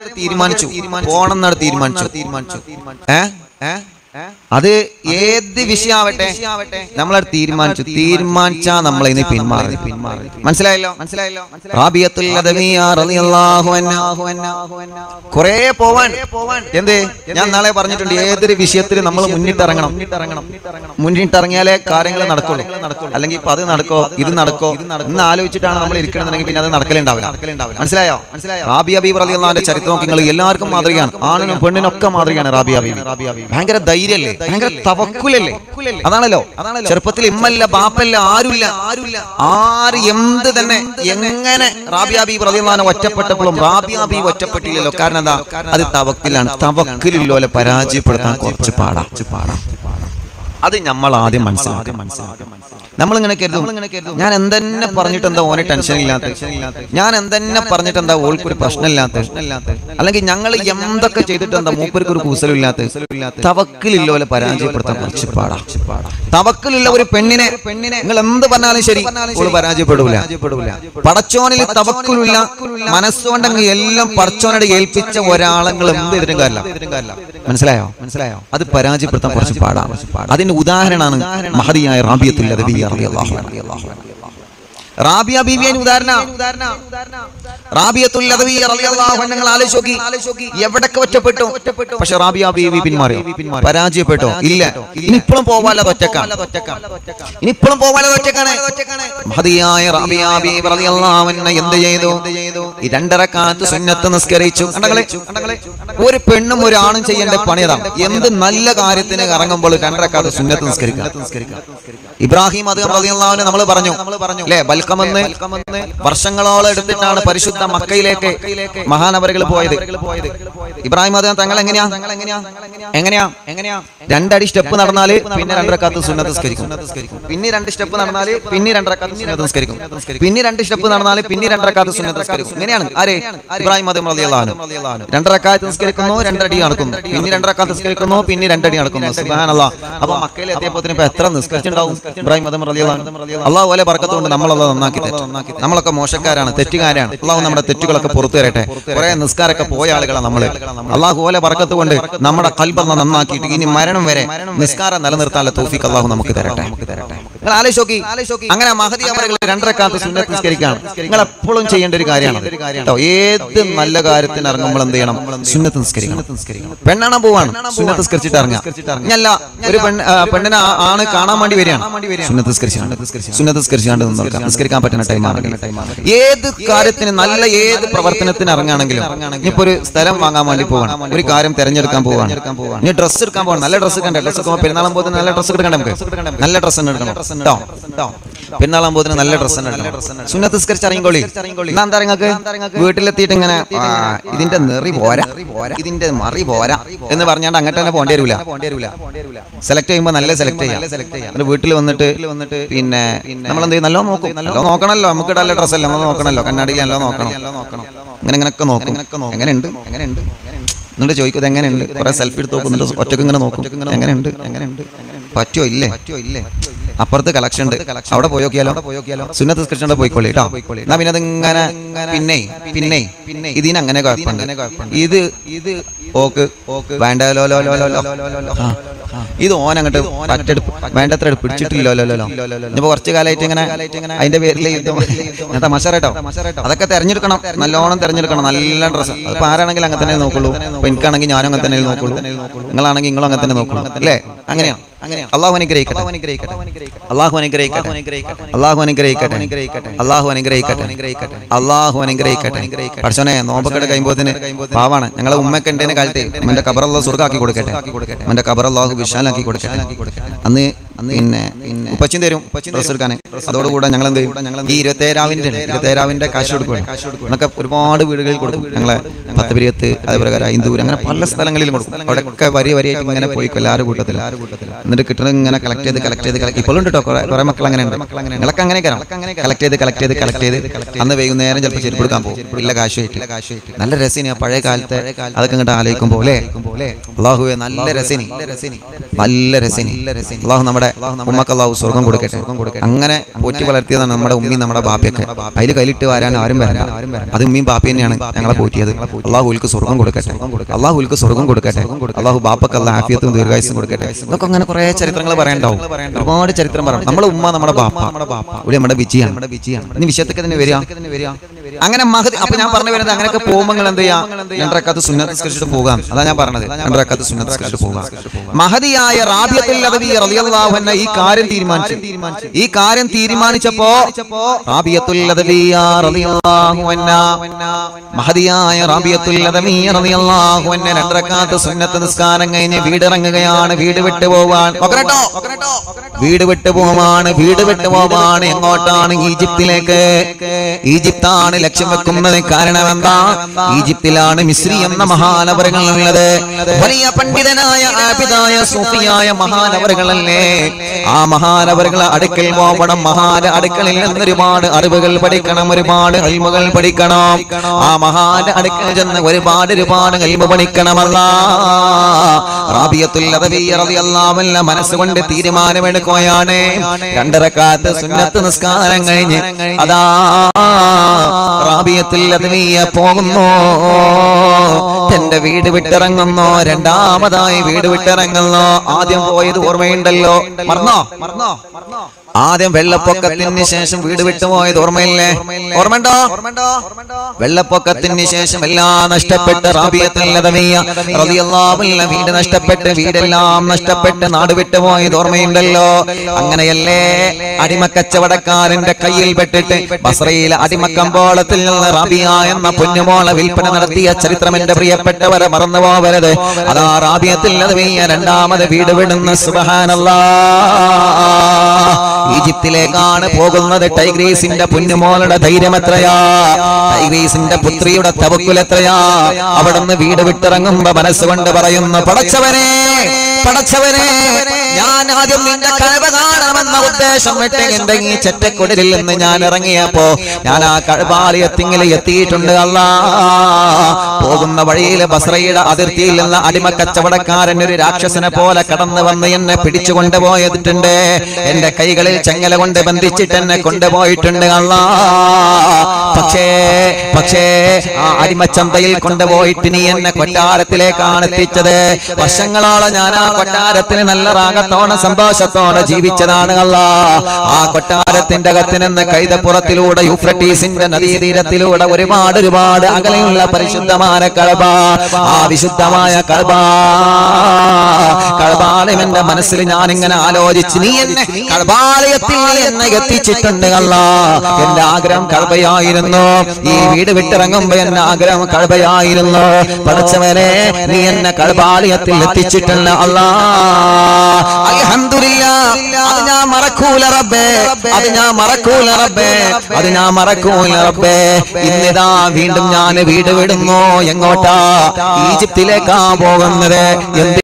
തീരുമാനിച്ചു, പോണം എന്നാണ് തീരുമാനിച്ചു. അത് ഏത് വിഷയാവട്ടെ നമ്മളത് തീരുമാനിച്ചാ നമ്മളെ ഇന്ന് പിന്മാറി. മനസ്സിലായല്ലോ? റാബിയത്തുൽ അദവിയ്യ റളിയല്ലാഹു അൻഹ കുറേ പോവാൻ. എന്ത് ഞാൻ നാളെ പറഞ്ഞിട്ടുണ്ട്, ഏതൊരു വിഷയത്തിൽ നമ്മൾ മുന്നിട്ടിറങ്ങിയാലേ കാര്യങ്ങൾ നടക്കുള്ളൂ. അല്ലെങ്കിൽ ഇപ്പൊ അത് നടക്കോ ഇത് നടക്കോ എന്ന് ആലോചിച്ചിട്ടാണ് നമ്മൾ ഇരിക്കണമെന്നുണ്ടെങ്കിൽ പിന്നെ അത് നടക്കലുണ്ടാവില്ല. മനസ്സിലായോ? റാബിയ ബീവി റളിയല്ലാഹുവിന്റെ ചരിത്രം നിങ്ങൾ എല്ലാവർക്കും മാതൃകയാണ്. ആണിനും പെണ്ണിനൊക്കെ മാതൃകയാണ് റാബിയ ബീവി. ഭയങ്കര ധൈര്യല്ലേ, ഭയങ്കര തവക്കുലല്ലേ. അതാണല്ലോ ചെറുപ്പത്തിൽ ഇമ്മല്ല ബാപ്പല്ല ആരുമില്ല, ആര് എന്ത് തന്നെ എങ്ങനെ റാബിയ ബീവി റളിയല്ലാഹു അൻഹ ഒറ്റപ്പെട്ടപ്പോഴും റാബിയ ബീവി ഒറ്റപ്പെട്ടില്ലല്ലോ. കാരണം എന്താ? അത് തവക്കിലാണ്. തവക്കിലില്ലോലെ പരാജയപ്പെടുത്താൻ കുറച്ച് പാടാ. അത് നമ്മൾ ആദ്യം മനസ്സിലാക്കും. നമ്മളിങ്ങനെ കരുതും, ഞാൻ എന്തെന്നെ പറഞ്ഞിട്ട് എന്താ ഓനെ ടെൻഷൻ ഇല്ലാത്ത, ഞാൻ എന്തെന്നെ പറഞ്ഞിട്ട് എന്താ ഓൾക്കൊരു പ്രശ്നമില്ലാത്ത, അല്ലെങ്കിൽ ഞങ്ങൾ എന്തൊക്കെ ചെയ്തിട്ട് എന്താ മൂപ്പർക്ക് ഒരു കൂസലില്ലാത്ത. തവക്കിലില്ലോലെ പരാജയപ്പെടുത്താൻ കുറച്ച് പാടാ. തവക്കിലുള്ള ഒരു പെണ്ണിനെ നിങ്ങൾ എന്ത് പറഞ്ഞാലും ശരി ഓള് പരാജയപ്പെടൂല. പടച്ചോനിൽ തവക്കിലുള്ള മനസ്സുകൊണ്ടെങ്കിൽ എല്ലാം പടച്ചോനോട് ഏൽപ്പിച്ച ഒരാളെങ്ങൾ എന്ത് എതിരും കാര്യമില്ല. മനസ്സിലായോ? അത് പരാജയപ്പെടുത്താൻ കുറച്ച് പാടാ. അതിന്റെ ഉദാഹരണമാണ് മഹദിയായ റാബിയത്തുൽ അദവിയ്യ റളിയല്ലാഹു അൻഹ. റാബിയ ബീവിയുടെ ഉദാഹരണം. റാബിയത്തുൽ അദവിയ്യ റളിയല്ലാഹു അൻഹ നിങ്ങൾ ആലോചിച്ച് എവിടൊക്കെ ഒറ്റപ്പെട്ടു. പക്ഷെ റാബിയ ബീവി പിന്മാറി, പരാജയപ്പെട്ടോ? ഇല്ല. ഇനിയിപ്പോഴും പോവാലോ ഒറ്റക്കാണ്. മഹദിയായ റാബിയ ബീവി റളിയല്ലാഹു അൻഹ എന്ത് ചെയ്തു? ഈ 2 റക്അത്ത് സുന്നത്ത് നിസ്കരിച്ചു. ഒരു പെണ്ണും ഒരാണും ചെയ്യേണ്ട പണിയതാണ്. എന്ത് നല്ല കാര്യത്തിന് ഇറങ്ങുമ്പോൾ 2 റക്അത്ത് സുന്നത്ത് നിസ്കരിക്കുക. ഇബ്രാഹിം റളിയല്ലാഹു അൻഹു നമ്മൾ പറഞ്ഞു അല്ലേ, ബൽക്കമെന്ന് വർഷങ്ങളോളം എടുത്തിട്ടാണ് പരിശുദ്ധ മക്കയിലേക്ക് മഹാനവറുകൾ പോയത്. ഇബ്രാഹിം തങ്ങൾ എങ്ങനെയാ 2 അടി സ്റ്റെപ്പ് നടന്നാല് പിന്നെ 2 റക്അത്ത് സുന്നത്ത് നിസ്കരിക്കും. പിന്നെ 2 സ്റ്റെപ്പ് നടന്നാല് പിന്നെ 2 റക്അത്ത് സുന്നത്ത് നിസ്കരിക്കും. പിന്നെ 2 സ്റ്റെപ്പ് നടന്നാല് പിന്നെ 2 റക്അത്ത് സുന്നത്ത് നിസ്കരിക്കും. ഇങ്ങനെയാണ് ആരെ? ഇബ്രാഹിം റളിയല്ലാഹു അൻഹു 2 റക്അത്ത് നിസ്കരിക്കുന്നു, 2 അടി നടക്കുന്നു, പിന്നെ 2 റക്അത്ത് നിസ്കരിക്കുന്നു, പിന്നെ 2 അടി നടക്കുന്നു. സുബ്ഹാനല്ലാഹ്. അപ്പൊ മക്കയിൽ എത്തിയപ്പോൾ ഇപ്പൊ എത്ര നിസ്കരിച്ചിട്ടുണ്ടാവും ഇബ്രാഹിം റളിയല്ലാഹു അൻഹു? അല്ലാഹു ഓലെ ബർക്കത്ത് കൊണ്ട് നമ്മളെ നന്നാക്കി തരും. നമ്മളൊക്കെ മോശക്കാരാണ്, തെറ്റുകാരാണ്. അല്ലാഹു നമ്മുടെ തെറ്റുകളൊക്കെ പുറത്തു തരട്ടെ. കുറെ നിസ്കാരമൊക്കെ പോയ ആളുകളാണ് നമ്മള്. അല്ലാഹു ഓലെ ബർക്കത്ത് കൊണ്ട് നമ്മുടെ ഖൽബ് നന്നാക്കിയിട്ട് ഇനി മരണം വരെ നിസ്കാരം നിലനിർത്താനുള്ള തൗഫീഖ് അല്ലാഹു നമുക്ക് തരട്ടെ. നിങ്ങൾ ആലോചിച്ച് നോക്കി, അങ്ങനെ മഹദി അവറുകൾ 2 റക്അത്ത് സുന്നത്ത് നിസ്കരിക്കുകയാണ്. നിങ്ങൾ എപ്പോഴും ചെയ്യേണ്ട ഒരു കാര്യമാണ് കേട്ടോ. ഏത് നല്ല കാര്യത്തിന് ഇറങ്ങുമ്പോൾ എന്ത് ചെയ്യണം? സുന്നത്ത് നിസ്കരിക്കണം. പെണ്ണാണാൻ പോവാണ്, സുന്നത്ത് നിസ്കരിച്ചിട്ട് ഇറങ്ങാം. ഇല്ല, ഒരു പെണ്ണിനെ ആണ് കാണാൻ വേണ്ടി വരികയാണ്, സുന്നത്ത് നിസ്കരിച്ചാണ്ട് നിസ്കരിക്കാൻ പറ്റുന്ന ടൈമാണ്. ഏത് കാര്യത്തിന് നല്ല ഏത് പ്രവർത്തനത്തിന് ഇറങ്ങുകയാണെങ്കിലും ഇനിയിപ്പോ ഒരു സ്ഥലം വാങ്ങാൻ വേണ്ടി പോവാണ്, ഒരു കാര്യം തെരഞ്ഞെടുക്കാൻ പോവാണ്, ഇനി ഡ്രസ്സ് എടുക്കാൻ പോകണം. നല്ല ഡ്രസ്സ് കണ്ടേ, ഡ്രസ്സ് പെരുന്നാളാൻ പോകുന്ന നല്ല ഡ്രസ്സ് എടുക്കണ്ടേ? നമുക്ക് നല്ല ഡ്രസ്സ് എടുക്കണം കേട്ടോ. പെരുന്നാളാൻ പോകുന്ന നല്ല ഡ്രസ്സ് എടുക്കണം. സുന്നത്ത് നിസ്കരിച്ച് ഇറങ്ങിക്കോളി. എന്താ നിങ്ങൾക്ക് വീട്ടിലെത്തിയിട്ട് ഇങ്ങനെ ഇതിന്റെ നെറി പോരാ, ഇതിന്റെ മറി പോരാ എന്ന് പറഞ്ഞാണ്ട് അങ്ങോട്ട് തന്നെ പോകേണ്ടി വരില്ല. സെലക്ട് ചെയ്യുമ്പോൾ നല്ല സെലക്ട് ചെയ്യാം. വീട്ടിൽ വന്നിട്ട് പിന്നെ നമ്മളെന്ത് ചെയ്യും? നല്ലോ നോക്കണല്ലോ. നമുക്ക് നല്ല ഡ്രസ്സല്ലേ, നമ്മൾ നോക്കണല്ലോ. കണ്ണാടിയിൽ നല്ലോ നോക്കണം. ഇങ്ങനെയൊക്കെ നോക്കും. എങ്ങനെയുണ്ട് എന്നിട്ട് ചോദിക്കും എങ്ങനെയുണ്ട്. കുറെ സെൽഫി എടുത്ത് നോക്കുന്നുണ്ട്, ഒറ്റക്ക് ഇങ്ങനെ നോക്കും. എങ്ങനെയുണ്ട് പറ്റോ ഇല്ലേ? അപ്പുറത്ത് കളക്ഷൻ ഉണ്ട്, അവിടെ പോയോക്കിയാലോ? സുന്നത്ത് നിസ്കരിച്ചോണ്ട് പോയിക്കോളി കേട്ടോ. എന്നാ പിന്നെ അതിങ്ങനെ പിന്നെ ഇതിനങ്ങനെ കുഴപ്പമുണ്ട്. ഇത് ഓക്ക് വേണ്ടല്ലോ, ഇത് ഓൻ അങ്ങോട്ട് വേണ്ടത്ര പിടിച്ചിട്ടില്ലോ. ഇപ്പൊ കുറച്ചു കാലമായിട്ട് ഇങ്ങനെ അതിന്റെ പേരിൽ തമാശ കേട്ടോ. അതൊക്കെ തെരഞ്ഞെടുക്കണം, നല്ലോണം തെരഞ്ഞെടുക്കണം. നല്ല ഡ്രസ്സ്. അതിപ്പോ ആരാണെങ്കിൽ അങ്ങനെ തന്നെ നോക്കുള്ളൂ. അപ്പൊ എനിക്കാണെങ്കിൽ ഞാനും അങ്ങനെ തന്നെ നോക്കുള്ളൂ, നിങ്ങളാണെങ്കിൽ നിങ്ങളും അങ്ങനെ തന്നെ നോക്കുള്ളൂ അല്ലേ? അങ്ങനെയാ. അല്ലാഹു അനുഗ്രഹിക്കട്ടെ. പടച്ചോനെ, നോമ്പൊക്കെ കഴിയുമ്പോത്തിന് പാവാണ്. ഞങ്ങളെ ഉമ്മയൊക്കെ ഉണ്ടേനെ കാലത്ത് എന്റെ ഖബർ അല്ലാഹു സ്വർഗ്ഗാക്കി കൊടുക്കട്ടെ, എന്റെ ഖബർ അല്ലാഹു വിശാലാക്കി കൊടുക്കട്ടെ. അന്ന് പിന്നെ ഉപ്പച്ചും തരും ഡ്രസ്സ് എടുക്കാൻ. അതോടുകൂടെ ഞങ്ങൾ എന്ത് ചെയ്യും? ഈ 27 കാശ് കൊടുക്കുകയാണ്. എന്നൊക്കെ ഒരുപാട് വീടുകളിൽ കൊടുക്കും. ഞങ്ങളെ പത്തപിരിയത്ത്, അതേപോലെ ഹിന്ദൂർ, അങ്ങനെ പല സ്ഥലങ്ങളിലും കൊടുക്കും. അവിടെയൊക്കെ വരിയായിട്ട് ഇങ്ങനെ പോയിക്കും എല്ലാവരും കൂട്ടത്തിൽ. എന്നിട്ട് കിട്ടുന്നത് ഇങ്ങനെ കളക്ട് ചെയ്ത് ഇപ്പോഴും കേട്ടോ കുറെ മക്കൾ അങ്ങനെ ഉണ്ട്. നിങ്ങളൊക്കെ അങ്ങനെ കളക്ട് ചെയ്ത് അന്ന് വൈകുന്നേരം ചിലപ്പോൾ ചെരുപ്പ് കൊടുക്കാൻ പോകും. ഇല്ല കാശുമായിട്ട്. നല്ല രസീന പഴയ കാലത്തെ അതൊക്കെ ഇങ്ങോട്ട് ആലോചിക്കുമ്പോൾ അല്ലാഹുവേ നല്ല രസനി അല്ലാഹു നമ്മുടെ ഉമ്മക്ക് അല്ലാഹു സ്വർഗ്ഗം കൊടുക്കട്ടെ. അങ്ങനെ പോറ്റി വളർത്തിയതാണ് നമ്മുടെ ഉമ്മയും നമ്മുടെ ബാപ്പയൊക്കെ. അതിൽ കയ്യിലിട്ട് വരാൻ ആരും വരണ്ട. അത് ഉമ്മയും ബാപ്പ തന്നെയാണ് ഞങ്ങളെ പോറ്റിയത്. അല്ലാഹു ഉൽക്ക് സ്വർഗ്ഗം കൊടുക്കട്ടെ. അല്ലാഹു ബാപ്പക്ക് അല്ലാഹു ആഫിയത്തും ദീർഘായുസ്സും കൊടുക്കട്ടെ. ഇതൊക്കെ അങ്ങനെ കുറെ ചരിത്രങ്ങൾ പറയണ്ടാവും. ഒരുപാട് ചരിത്രം പറയണം. നമ്മുടെ ഉമ്മ നമ്മുടെ ബാപ്പ ഇവിടെ നമ്മുടെ വിജയാണ്. ഇനി വിഷയത്തൊക്കെ തന്നെ വരിക. അങ്ങനെ മഹദി. അപ്പൊ ഞാൻ പറഞ്ഞു വരുന്നത് അങ്ങനെയൊക്കെ പോകുമ്പോൾ എന്ത് ചെയ്യാം? 2 റക്അത്ത് സുന്നത്ത് നിസ്കരിച്ചിട്ട് പോകാം. അതാ ഞാൻ പറഞ്ഞത്. 2 റക്അത്ത് സുന്നത്ത് നിസ്കരിച്ചിട്ട് പോകാം. മഹദിയായ റാബിയത്തുൽ അദവി റളിയല്ലാഹു അൻഹ ഈ കാര്യം തീരുമാനിച്ചപ്പോ റാബിയത്തുൽ അദവി റളിയല്ലാഹു അൻഹ മഹദിയായ റാബിയത്തുൽ അദവി റളിയല്ലാഹു അൻഹ 2 റക്അത്ത് സുന്നത്ത് നിസ്കാരം കഴിഞ്ഞ് വീടിറങ്ങുകയാണ്. വീട് വിട്ടു പോവാൻ എങ്ങോട്ടാണ്? ഈജിപ്തിലേക്ക്. ഈജിപ്താണ് ലക്ഷ്യം വെക്കുന്നത്. കാരണം എന്താ? ഈജിപ്തിലാണ് മിസ്രി എന്ന മഹാനഗരങ്ങളുള്ളത്. വലിയ പണ്ഡിതനായ ആബിദായ സൂഫിയായ മഹാനഗരങ്ങളല്ലേ. ആ മഹാനഗരങ്ങളെ അടുക്കൽ പോകണം. മഹാന്റെ അടുക്കളിൽ നിന്ന് ഒരുപാട് അറിവുകൾ പഠിക്കണം, ഒരുപാട് ഇൽമുകൾ പഠിക്കണം. ആ മഹാന്റെ അടുക്കൽ ചെന്ന് ഒരുപാട് ഇൽമു പഠിക്കണമല്ല. റാബിയത്തുൽ അദവി റളിയല്ലാഹു അൻഹ മനസ്സുകൊണ്ട് തീരുമാനമെടുക്കുകയാണ്. 2 റക്അത്ത് സുന്നത്ത് നിസ്കാരം കഴിഞ്ഞ് അതാ റാബിയത്തുൽ അദവി പോകുന്നു. തന്റെ വീട് വിട്ടിറങ്ങുന്നു. രണ്ടാമതായി വീട് വിട്ടിറങ്ങുന്നു. ആദ്യം പോയത് ഓർമ്മയുണ്ടല്ലോ? മറന്നോ? ആദ്യം വെള്ളപ്പൊക്കത്തിന് ശേഷം വീട് വിട്ടുപോയത് ഓർമ്മയില്ലേ? ഓർമ്മണ്ടോ? വെള്ളപ്പൊക്കത്തിന് ശേഷം എല്ലാം നഷ്ടപ്പെട്ട് റാബിയത്തുൽ അദവി റളിയല്ലാഹു അൻഹ വീട് നഷ്ടപ്പെട്ട്, വീടെല്ലാം നഷ്ടപ്പെട്ട് നാട് വിട്ടുപോയത് ഓർമ്മയുണ്ടല്ലോ? അങ്ങനെയല്ലേ അടിമക്കച്ചവടക്കാരന്റെ കയ്യിൽ പെട്ടിട്ട് ബസ്രയിലെ അടിമക്കമ്പോളത്തിൽ നിന്ന് റാബിയ എന്ന പൊന്നുമോളെ വിൽപ്പന നടത്തിയ ചരിത്രം എന്റെ പ്രിയപ്പെട്ടവരെ മറന്നുപോകരുത്. അതാ റാബിയത്തുൽ അദവി രണ്ടാമത് വീട് വിടുന്നു. സുബ്ഹാനല്ലാഹ്. ഈജിപ്തിലേക്കാണ് പോകുന്നത്. ടൈഗ്രീസിന്റെ പൊന്നുമോളുടെ ധൈര്യം എത്രയാ! ടൈഗ്രീസിന്റെ പുത്രിയുടെ തവക്കുൽ എത്രയാ! അവിടുന്ന് വീട് വിട്ടിറങ്ങുമ്പോ മനസ്സുകൊണ്ട് പറയുന്നു, പടച്ചവനെ ഞാൻ ആദ്യം നിന്റെ കഅബ കാണണമെന്ന ഉദ്ദേശം വിട്ട് എന്റെ ഈ ചെറ്റക്കുടലിൽ നിന്ന് ഞാൻ ഇറങ്ങിയപ്പോ ഞാൻ ആ കഅബാലയത്തിൽ എത്തിയിട്ടുണ്ട്. അല്ലാ, പോകുന്ന വഴിയിൽ ബസ്രയുടെ അതിർത്തിയിൽ നിന്ന് അടിമക്കച്ചവടക്കാരൻ ഒരു രാക്ഷസനെ പോലെ കടന്നു വന്ന് എന്നെ പിടിച്ചു കൊണ്ടുപോയിട്ടുണ്ട്. എന്റെ കൈകളിൽ ചെങ്ങല കൊണ്ട് ബന്ധിച്ചിട്ട് എന്നെ കൊണ്ടുപോയിട്ടുണ്ട്. അല്ലാ, പക്ഷേ ആ അടിമച്ചന്തയിൽ കൊണ്ടുപോയിട്ട് നീ എന്നെ കൊട്ടാരത്തിലേക്കാണ് എത്തിച്ചത്. വർഷങ്ങളോളം ഞാൻ ആ കൊട്ടാരത്തിൽ നല്ല റാഗത്തോടെ സന്തോഷത്തോടെ ജീവിച്ചതാണ്. അല്ലാ, ആ കൊട്ടാരത്തിന്റെ അകത്ത് നിന്ന് കൈതപ്പുറത്തിലൂടെ യൂഫ്രട്ടീസിന്റെ നദീതീരത്തിലൂടെ ഒരുപാട് അകലെയുള്ള പരിശുദ്ധമായ കഅബ, ആ വിശുദ്ധമായ കഅബാലയം എന്റെ മനസ്സിൽ ഞാൻ ഇങ്ങനെ ആലോചിച്ച്, നീ എന്നെ കഅബാലയത്തിൽ എന്നെ എത്തിച്ചിട്ടുണ്ട്. അല്ലാ, എന്റെ ആഗ്രഹം കഅബയായിരുന്നു. ഈ വീട് വിട്ടിറങ്ങുമ്പോ എന്റെ ആഗ്രഹം കഅബയായിരുന്നു. പടച്ചവനെ, നീ എന്നെ കഅബാലയത്തിൽ എത്തിച്ചിട്ടുണ്ട്. അല്ലാ, അൽഹംദുലില്ലാഹ്. അത് ഞാൻ മറക്കൂല റബ്ബേ, അത് ഞാൻ മറക്കൂല റബ്ബേ. ഇന്നിതാ വീണ്ടും ഞാൻ വീട് വിടുന്നു. എങ്ങോട്ടാ? ഈജിപ്തിലേക്കാ പോകുന്നത്.